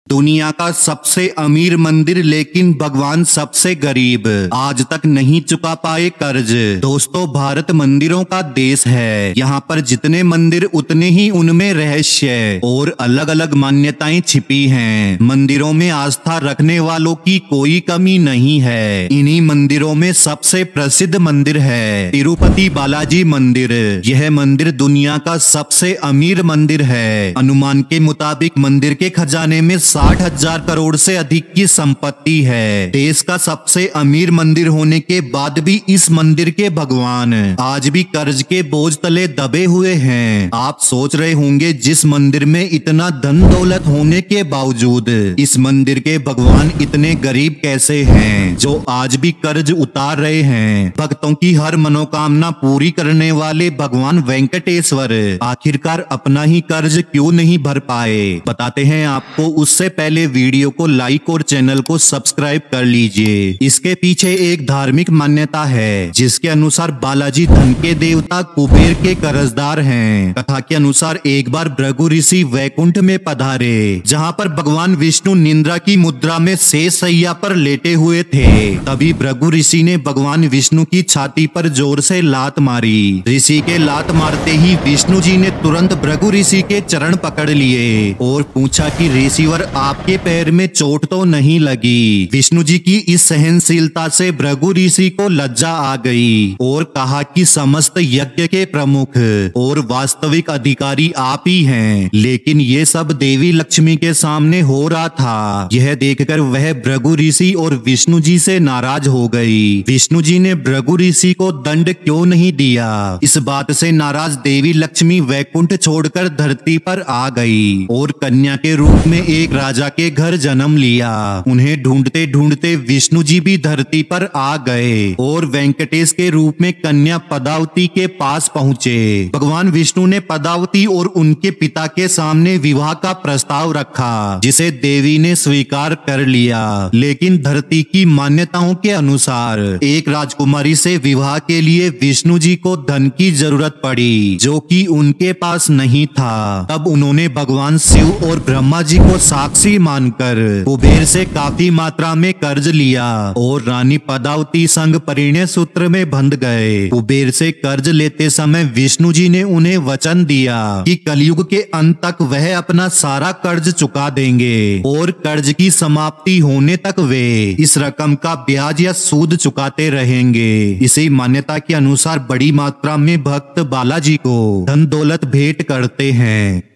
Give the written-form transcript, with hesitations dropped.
दुनिया का सबसे अमीर मंदिर लेकिन भगवान सबसे गरीब, आज तक नहीं चुका पाए कर्ज। दोस्तों, भारत मंदिरों का देश है। यहाँ पर जितने मंदिर उतने ही उनमें रहस्य और अलग अलग मान्यताएं छिपी हैं। मंदिरों में आस्था रखने वालों की कोई कमी नहीं है। इन्हीं मंदिरों में सबसे प्रसिद्ध मंदिर है तिरुपति बालाजी मंदिर। यह मंदिर दुनिया का सबसे अमीर मंदिर है। अनुमान के मुताबिक मंदिर के खजाने में 60,000 करोड़ से अधिक की संपत्ति है। देश का सबसे अमीर मंदिर होने के बाद भी इस मंदिर के भगवान आज भी कर्ज के बोझ तले दबे हुए हैं। आप सोच रहे होंगे, जिस मंदिर में इतना धन दौलत होने के बावजूद इस मंदिर के भगवान इतने गरीब कैसे हैं, जो आज भी कर्ज उतार रहे हैं। भक्तों की हर मनोकामना पूरी करने वाले भगवान वेंकटेश्वर आखिरकार अपना ही कर्ज क्यों नहीं भर पाए, बताते हैं आपको। उससे पहले वीडियो को लाइक और चैनल को सब्सक्राइब कर लीजिए। इसके पीछे एक धार्मिक मान्यता है, जिसके अनुसार बालाजी धन के देवता कुबेर के कर्जदार हैं। कथा के अनुसार एक बार भृगु ऋषि वैकुंठ में पधारे, जहां पर भगवान विष्णु निद्रा की मुद्रा में शेष सैया पर लेटे हुए थे। तभी भृगु ऋषि ने भगवान विष्णु की छाती पर जोर से लात मारी। ऋषि के लात मारते ही विष्णु जी ने तुरंत भृगु ऋषि के चरण पकड़ लिए और पूछा कि ऋषिवर, आपके पैर में चोट तो नहीं लगी। विष्णु जी की इस सहनशीलता से भृगु ऋषि को लज्जा आ गई और कहा कि समस्त यज्ञ के प्रमुख और वास्तविक अधिकारी आप ही हैं, लेकिन ये सब देवी लक्ष्मी के सामने हो रहा था। यह देखकर वह भृगु ऋषि और विष्णु जी से नाराज हो गई। विष्णु जी ने भृगु ऋषि को दंड क्यों नहीं दिया, इस बात से नाराज देवी लक्ष्मी वैकुंठ छोड़कर धरती पर आ गई और कन्या के रूप में एक राजा के घर जन्म लिया। उन्हें ढूंढते ढूंढते विष्णु जी भी धरती पर आ गए और वेंकटेश के रूप में कन्या पदावती के पास पहुँचे। भगवान विष्णु ने पदावती और उनके पिता के सामने विवाह का प्रस्ताव रखा, जिसे देवी ने स्वीकार कर लिया। लेकिन धरती की मान्यताओं के अनुसार एक राजकुमारी से विवाह के लिए विष्णु जी को धन की जरूरत पड़ी, जो कि उनके पास नहीं था। तब उन्होंने भगवान शिव और ब्रह्मा जी को साक्षी मानकर कुबेर से काफी मात्रा में कर्ज लिया और रानी पदावती संग परिणय सूत्र में बंध गए। कुबेर से कर्ज लेते समय विष्णु जी ने उन्हें वचन दिया कि कलयुग के अंत तक वह अपना सारा कर्ज चुका देंगे और कर्ज की समाप्ति होने तक वे इस रकम का ब्याज या सूद चुकाते रहेंगे। इसी मान्यता के अनुसार बड़ी मात्रा में भक्त बालाजी को धन दौलत भेंट करते हैं।